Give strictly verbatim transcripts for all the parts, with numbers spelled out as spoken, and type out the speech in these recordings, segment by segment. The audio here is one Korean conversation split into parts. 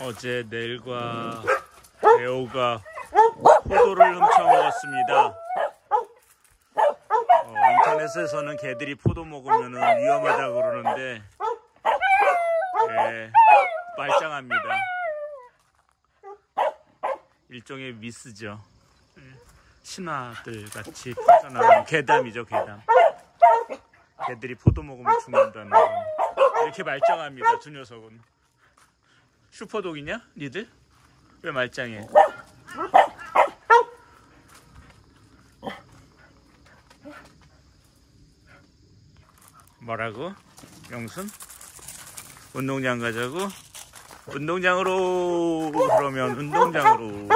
어제 넬과 레오가 포도를 훔쳐먹었습니다. 어, 인터넷에서는 개들이 포도 먹으면 위험하다고 그러는데 예, 말짱합니다. 일종의 미스죠. 신화들 같이 퍼져나가는 괴담이죠, 괴담. 개들이 포도 먹으면 죽는다는 건 이렇게 말짱합니다. 두 녀석은. 슈퍼독이냐? 니들? 왜 말짱해? 뭐라고? 영순? 운동장 가자고? 운동장으로. 그러면 운동장으로.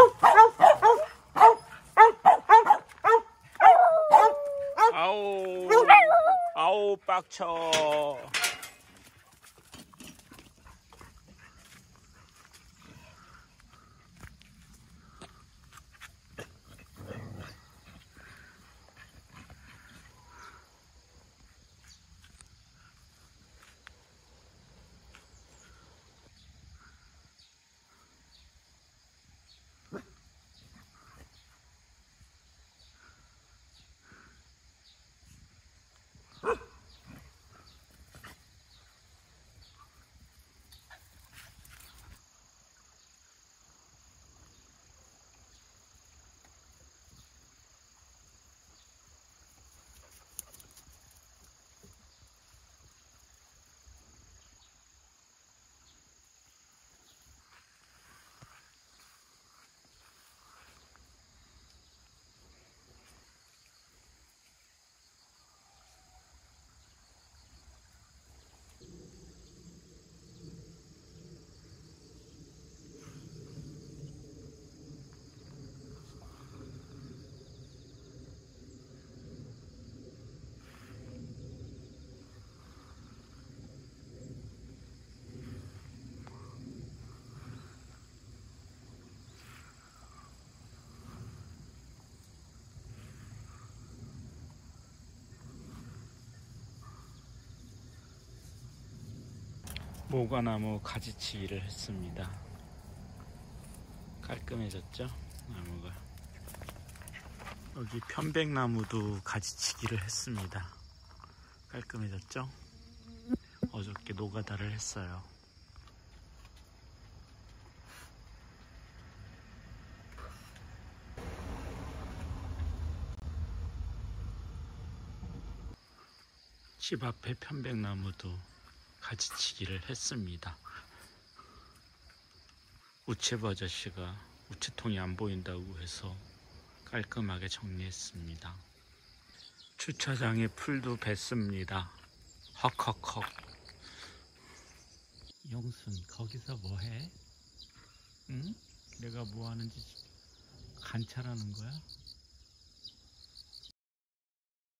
아오 아오 빡쳐. 모과나무 가지치기를 했습니다. 깔끔해졌죠? 나무가. 여기 편백나무도 가지치기를 했습니다. 깔끔해졌죠? 어저께 노가다를 했어요. 집 앞에 편백나무도 가지치기를 했습니다. 우체부 아저씨가 우체통이 안 보인다고 해서 깔끔하게 정리했습니다. 주차장에 풀도 뱄습니다. 헉헉헉. 영순, 거기서 뭐해? 응? 내가 뭐 하는지 관찰하는 거야?